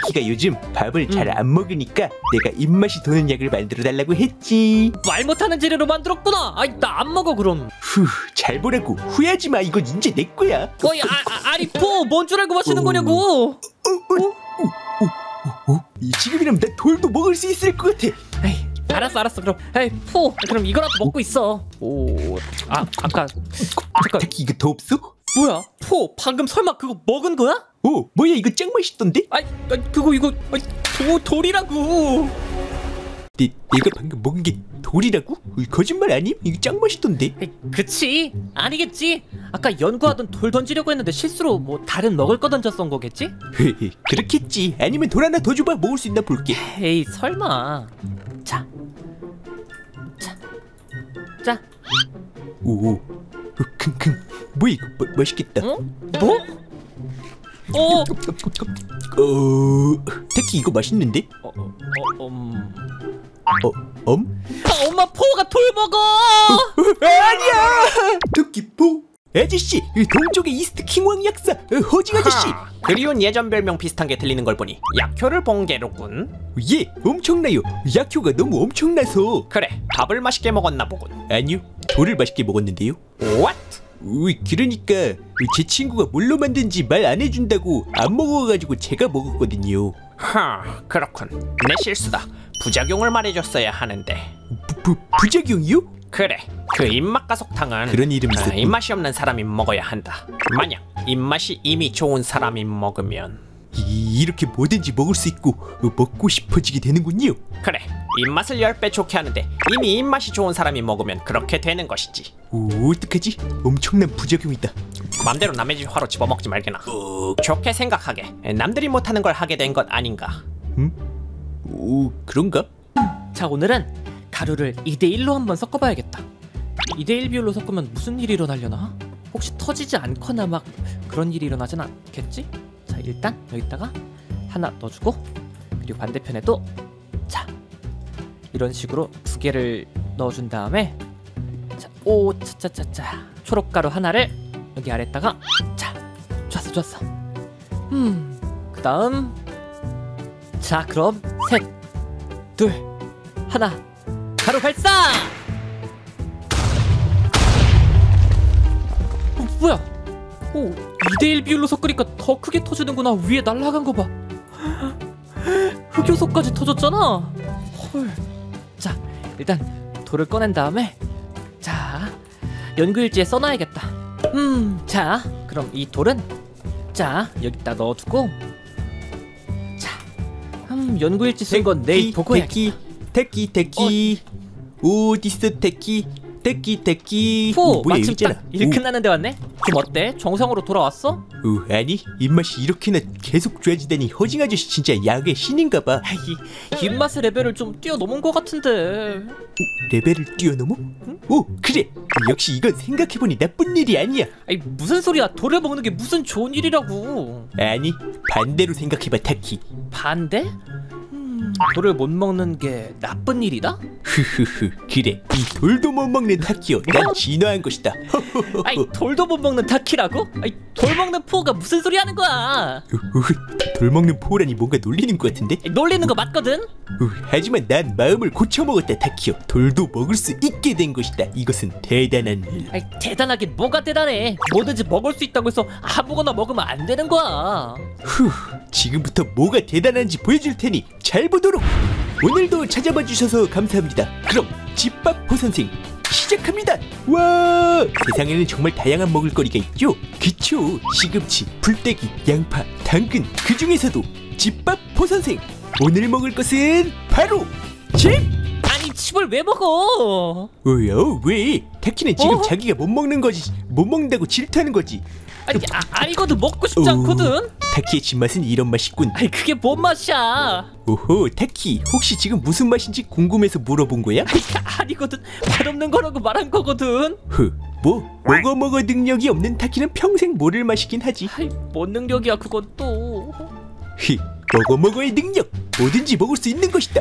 태키가 요즘 밥을 잘 안 먹으니까 내가 입맛이 도는 약을 만들어 달라고 했지. 말 못하는 재료로 만들었구나. 아이, 나 안 먹어 그럼. 잘 보라고. 후회하지 마. 이건 이제 내 거야. 어이, 아니 포, 뭔 줄 알고 마시는 거냐고. 지금이라면 나 돌도 먹을 수 있을 것 같아. 에이, 알았어 그럼. 에이, 포, 그럼 이거라도 먹고 있어. 아까 잠깐. 태키 이거 더 없어? 뭐야, 포, 방금 설마 그거 먹은 거야? 뭐야 이거 짱 맛있던데? 이거 돌이라고. 내가 방금 먹은 게 돌이라고? 거짓말 아님? 이거 짱 맛있던데? 그치? 아니겠지? 아까 연구하던 돌 던지려고 했는데 실수로 뭐 다른 먹을 거 던졌던 거겠지? 그렇겠지. 아니면 돌 하나 더 줘봐. 먹을 수 있나 볼게. 에이, 설마. 자. 오, 킁킁. 뭐야 이거 맛있겠다. 뭐? 태키 이거 맛있는데? 엄마, 포가 돌 먹어! 아니야! 토끼포 아저씨, 동쪽의 이스트 킹왕 약사 허징 아저씨. 그리운 예전 별명 비슷한 게 들리는 걸 보니 약효를 본 게로군. 예, 엄청나요. 약효가 너무 엄청나서. 그래, 밥을 맛있게 먹었나 보군. 아니요, 돌을 맛있게 먹었는데요. What? 그러니까 제 친구가 뭘로 만든지 말 안 해준다고 안 먹어가지고 제가 먹었거든요. 그렇군. 내 실수다. 부작용을 말해줬어야 하는데. 부작용이요? 그래, 그 입맛 가속탕은 그런 이름이 있었군. 입맛이 없는 사람이 먹어야 한다. 만약 입맛이 이미 좋은 사람이 먹으면 이렇게 뭐든지 먹을 수 있고 먹고 싶어지게 되는군요. 그래, 입맛을 10배 좋게 하는데 이미 입맛이 좋은 사람이 먹으면 그렇게 되는 것이지. 어떡하지? 엄청난 부작용이다. 맘대로 남의 집 화로 집어먹지 말게나. 좋게 생각하게 남들이 못하는 걸 하게 된 것 아닌가. 그런가? 자, 오늘은 가루를 2대1로 한번 섞어봐야겠다. 2대1 비율로 섞으면 무슨 일이 일어나려나? 혹시 터지지 않거나 막 그런 일이 일어나진 않겠지? 자, 일단 여기다가 하나 넣어주고, 그리고 반대편에도 자, 이런 식으로 2개를 넣어준 다음에 자, 차차차차 초록가루 하나를 여기 아래다가 자, 좋았어. 그 다음 자, 그럼 3, 2, 1 가루 발사! 뭐야? 2대1 비율로 섞으니까 더 크게 터지는구나. 위에 날아간 거 봐. 흑요소까지 터졌잖아. 헐. 자, 일단 돌을 꺼낸 다음에 자, 연구일지에 써놔야겠다. 자, 그럼 이 돌은 자, 여기다 넣어두고 자, 연구일지 쓴 건 내일 보고 해야겠다. 태키 어딨어 태키 포, 뭐야 마침 있잖아. 딱 일 끝나는데 왔네? 좀 어때? 정상으로 돌아왔어? 아니 입맛이 이렇게나 계속 좋아지다니 허징 아저씨 진짜 약의 신인가봐. 이 입맛의 레벨을 좀 뛰어넘은 것 같은데. 레벨을 뛰어넘어? 응? 그래. 역시 이건 생각해보니 나쁜 일이 아니야. 무슨 소리야. 돌을 먹는 게 무슨 좋은 일이라고. 아니 반대로 생각해봐 타키. 반대? 돌을 못 먹는 게 나쁜 일이다? 그래, 이 돌도 못 먹는 타키요. 난 진화한 것이다. 돌도 못 먹는 타키라고? 돌 먹는 포가 무슨 소리 하는 거야? 돌 먹는 포라니 뭔가 놀리는 것 같은데? 놀리는 거 맞거든? 하지만 난 마음을 고쳐먹었다 타키요. 돌도 먹을 수 있게 된 것이다. 이것은 대단한 일. 대단하긴 뭐가 대단해. 뭐든지 먹을 수 있다고 해서 아무거나 먹으면 안 되는 거야. 지금부터 뭐가 대단한지 보여줄 테니 잘 보도록. 오늘도 찾아봐 주셔서 감사합니다. 그럼 집밥포 선생 시작합니다. 와, 세상에는 정말 다양한 먹을거리가 있죠. 그쵸, 시금치, 풀떼기, 양파, 당근, 그 중에서도 집밥포 선생 오늘 먹을 것은 바로 칩! 아니, 칩을 왜 먹어? 왜? 타키는 지금 자기가 못 먹는 거지, 못 먹는다고 질투하는 거지. 아니거든. 먹고 싶지 않거든. 타키의 집맛은 이런 맛이군. 그게 뭔 맛이야? 오호, 타키 혹시 지금 무슨 맛인지 궁금해서 물어본 거야? 아니거든. 맛없는 거라고 말한 거거든. 먹어 능력이 없는 타키는 평생 모를 맛이긴 하지. 뭔 능력이야 그건 또. 먹어의 능력, 뭐든지 먹을 수 있는 것이다.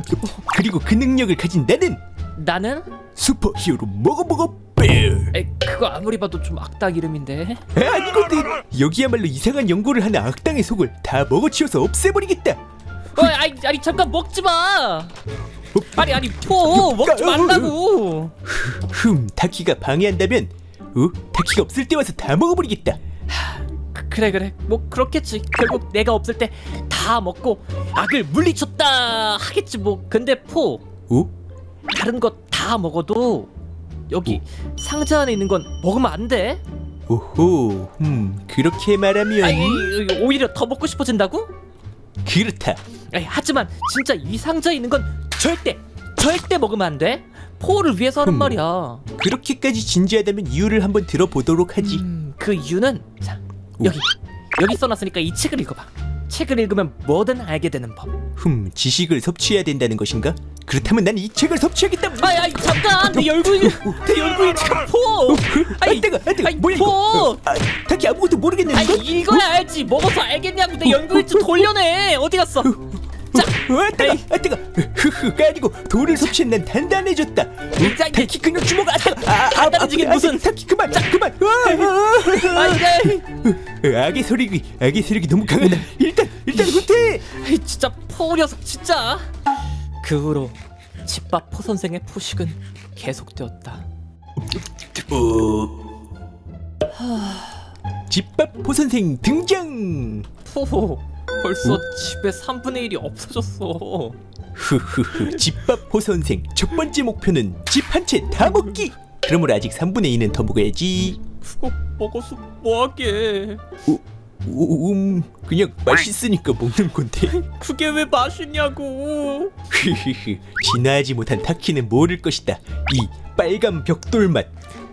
그리고 그 능력을 가진 나는 나는? 슈퍼히어로 먹어 벨. 그거 아무리 봐도 좀 악당 이름인데. 아니거든. 여기야말로 이상한 연고를 하는 악당의 속을 다 먹어치워서 없애버리겠다. 아니 잠깐 먹지 마. 아니 포 먹지 말라고. 타키가 방해한다면 타키가 없을 때 와서 다 먹어버리겠다. 그래 뭐 그렇겠지. 결국 내가 없을 때 다 먹고 악을 물리쳤다 하겠지 뭐. 근데 포 다른 거 다 먹어도 여기 상자 안에 있는 건 먹으면 안 돼. 오호 그렇게 말하면 아니 오히려 더 먹고 싶어진다고? 그렇다. 하지만 진짜 이 상자에 있는 건 절대 먹으면 안 돼. 포를 위해서 하는 말이야. 그렇게까지 진지하다면 이유를 한번 들어보도록 하지. 그 이유는 자, 여기 써놨으니까 이 책을 읽어봐. 책을 읽으면 뭐든 알게 되는 법. 지식을 섭취해야 된다는 것인가? 그렇다면 난 이 책을 섭취하겠다. 아이 잠깐 내 얼굴이 지금 포. 안돼가 뭐야 이거? 타키 아무것도 모르겠네. 이거야 알지. 먹어서 알겠냐고. 내 연구일지 돌려내. 어디 갔어? 뜨가 아니고 돌을 섭취한 난 단단해졌다. 타키 그냥 주먹 단단해지긴 무슨. 타키 그만. 악의 세력이 너무 강하다. 일단 후퇴. 진짜 포 녀석 진짜. 그 후로 집밥 포 선생의 포식은 계속되었다. 집밥 포 선생 등장. 포 벌써 집에 3분의 1이 없어졌어. 집밥 포 선생 첫 번째 목표는 집 한 채 다 먹기. 그러므로 아직 3분의 2는 더 먹어야지. 그거 먹어서 뭐하게? 그냥 맛있으니까 먹는 건데. 그게 왜 맛있냐고. 진화하지 못한 타키는 모를 것이다. 이 빨간 벽돌 맛.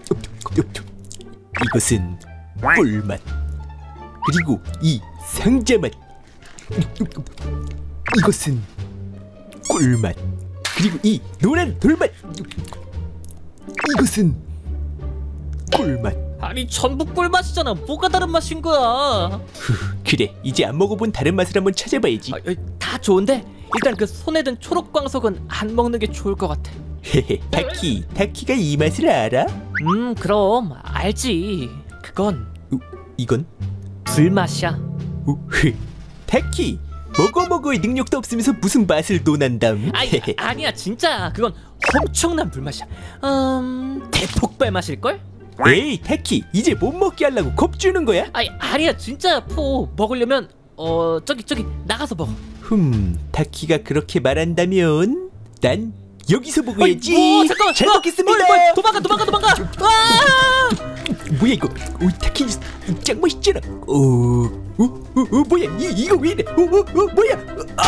이것은 꿀맛. 그리고 이 상자 맛. 이것은 꿀맛. 그리고 이 노란 돌맛. 이것은 꿀맛. 아니 전부 꿀맛이잖아. 뭐가 다른 맛인 거야? 그래 이제 안 먹어본 다른 맛을 한번 찾아봐야지. 다 좋은데 일단 그 손에 든 초록 광석은 안 먹는 게 좋을 것 같아. 타키가 이 맛을 알아? 그럼 알지. 그건 이건? 불맛이야. 타키 먹어의 능력도 없으면서 무슨 맛을 논한담. 아니야 진짜 그건 엄청난 불맛이야. 대폭발 맛일걸? 에이 타키 이제 못 먹게 하려고 겁주는 거야? 아니야 진짜 포 먹으려면 저기 나가서 먹어. 타키가 그렇게 말한다면 난 여기서 먹어야지. 잠깐만 잘 먹겠습니다. 도망가. 뭐야 이거? 타키 짱 멋있잖아. 뭐야 이거 왜 이래? 뭐야?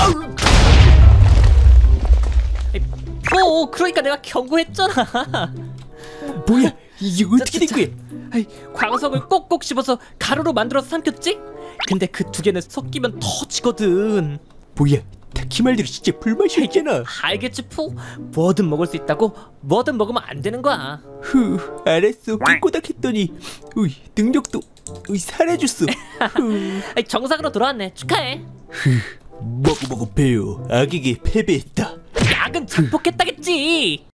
포 그러니까 내가 경고했잖아. 뭐야 이게 어떻게 된 거야? 광석을 꼭꼭 씹어서 가루로 만들어서 삼켰지? 근데 그 두 개는 섞이면 더 지거든. 뭐야 타키 말대로 진짜 불맛이었잖아. 알겠지 포? 뭐든 먹을 수 있다고 뭐든 먹으면 안 되는 거야. 알았어. 꼬닥했더니 능력도 사라졌어. 정상으로 돌아왔네. 축하해. 먹어 배요. 악에게 패배했다. 약은 극복했다겠지.